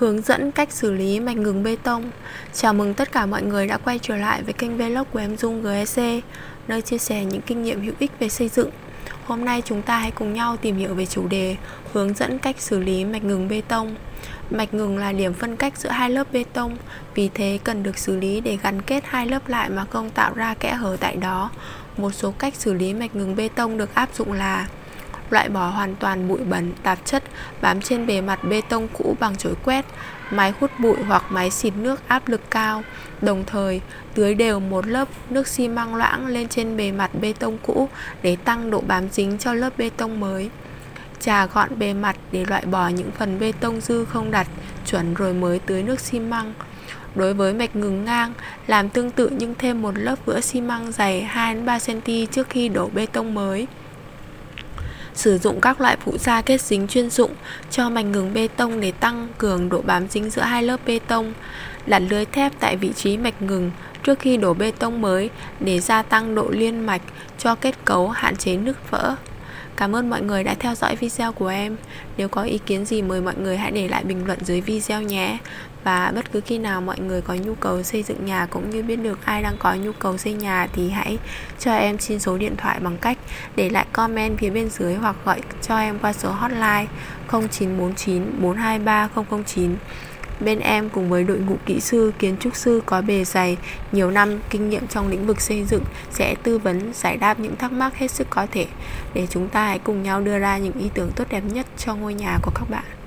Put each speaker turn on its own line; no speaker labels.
Hướng dẫn cách xử lý mạch ngừng bê tông. Chào mừng tất cả mọi người đã quay trở lại với kênh vlog của em Dung GEC, nơi chia sẻ những kinh nghiệm hữu ích về xây dựng. Hôm nay chúng ta hãy cùng nhau tìm hiểu về chủ đề hướng dẫn cách xử lý mạch ngừng bê tông. Mạch ngừng là điểm phân cách giữa hai lớp bê tông, vì thế cần được xử lý để gắn kết hai lớp lại mà không tạo ra kẽ hở tại đó. Một số cách xử lý mạch ngừng bê tông được áp dụng là loại bỏ hoàn toàn bụi bẩn, tạp chất bám trên bề mặt bê tông cũ bằng chổi quét, máy hút bụi hoặc máy xịt nước áp lực cao, đồng thời tưới đều một lớp nước xi măng loãng lên trên bề mặt bê tông cũ để tăng độ bám dính cho lớp bê tông mới. Chà gọn bề mặt để loại bỏ những phần bê tông dư không đặt chuẩn rồi mới tưới nước xi măng. Đối với mạch ngừng ngang, làm tương tự nhưng thêm một lớp vữa xi măng dày 2-3 cm trước khi đổ bê tông mới. Sử dụng các loại phụ gia kết dính chuyên dụng cho mạch ngừng bê tông để tăng cường độ bám dính giữa hai lớp bê tông. Đặt lưới thép tại vị trí mạch ngừng trước khi đổ bê tông mới để gia tăng độ liên mạch cho kết cấu, hạn chế nứt vỡ. Cảm ơn mọi người đã theo dõi video của em. Nếu có ý kiến gì mời mọi người hãy để lại bình luận dưới video nhé. Và bất cứ khi nào mọi người có nhu cầu xây dựng nhà cũng như biết được ai đang có nhu cầu xây nhà thì hãy cho em xin số điện thoại bằng cách để lại comment phía bên dưới hoặc gọi cho em qua số hotline 0949 423 009. Bên em cùng với đội ngũ kỹ sư, kiến trúc sư có bề dày, nhiều năm kinh nghiệm trong lĩnh vực xây dựng sẽ tư vấn, giải đáp những thắc mắc hết sức có thể để chúng ta hãy cùng nhau đưa ra những ý tưởng tốt đẹp nhất cho ngôi nhà của các bạn.